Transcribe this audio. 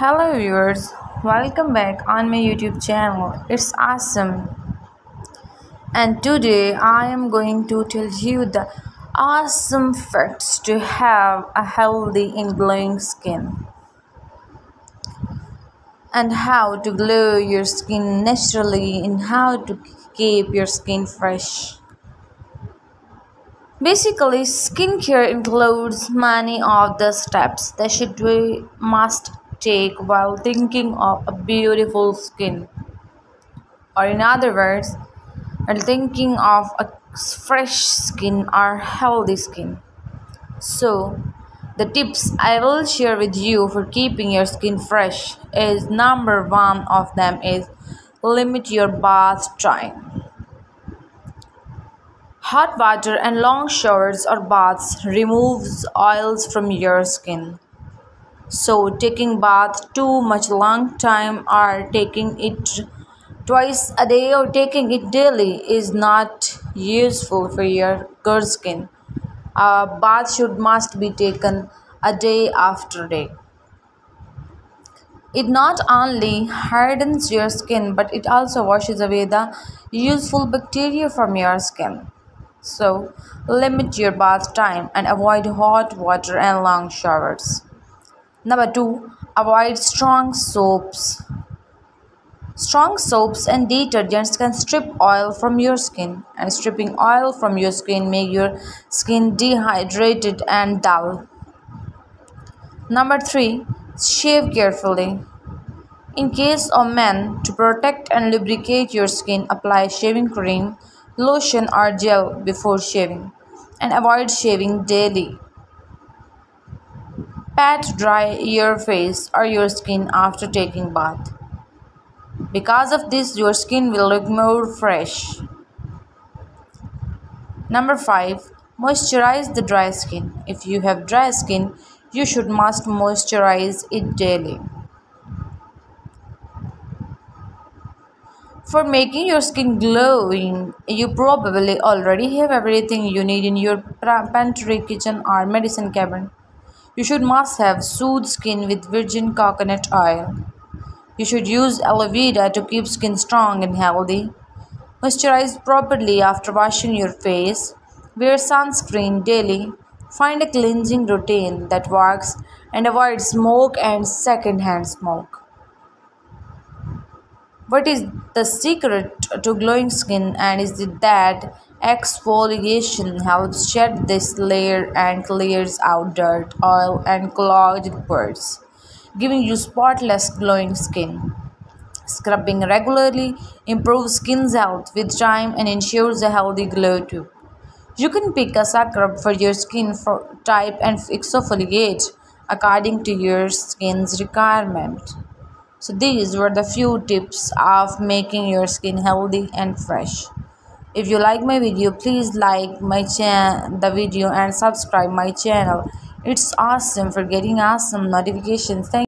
Hello viewers, welcome back on my YouTube channel. It's awesome, and today I am going to tell you the awesome facts to have a healthy and glowing skin, and how to glow your skin naturally and how to keep your skin fresh. Basically, skincare includes many of the steps that we must take while thinking of a beautiful skin, or in other words, while thinking of a fresh skin or healthy skin. So, the tips I will share with you for keeping your skin fresh is number one of them is limit your bath time. Hot water and long showers or baths removes oils from your skin. So taking bath too much long time or taking it twice a day or taking it daily is not useful for your good skin. A bath must be taken a day after day. It not only hardens your skin but it also washes away the useful bacteria from your skin. So, limit your bath time and avoid hot water and long showers. Number 2. Avoid strong soaps. Strong soaps and detergents can strip oil from your skin, and stripping oil from your skin make your skin dehydrated and dull. Number 3. Shave carefully. In case of men, to protect and lubricate your skin, apply shaving cream, lotion or gel before shaving, and avoid shaving daily. Pat dry your face or your skin after taking bath. Because of this, your skin will look more fresh. Number 5. Moisturize the dry skin. If you have dry skin, you must moisturize it daily. For making your skin glowing, you probably already have everything you need in your pantry, kitchen or medicine cabinet. You must have soothed skin with virgin coconut oil. You should use aloe vera to keep skin strong and healthy. Moisturize properly after washing your face. Wear sunscreen daily. Find a cleansing routine that works and avoid smoke and secondhand smoke. What is the secret to glowing skin, and is it that exfoliation helps shed this layer and clears out dirt, oil and clogged pores, giving you spotless glowing skin. Scrubbing regularly improves skin's health with time and ensures a healthy glow too. You can pick a scrub for your skin type and exfoliate according to your skin's requirement. So these were the few tips of making your skin healthy and fresh. If you like my video, please like the video and subscribe my channel. It's awesome for getting awesome notifications. Thank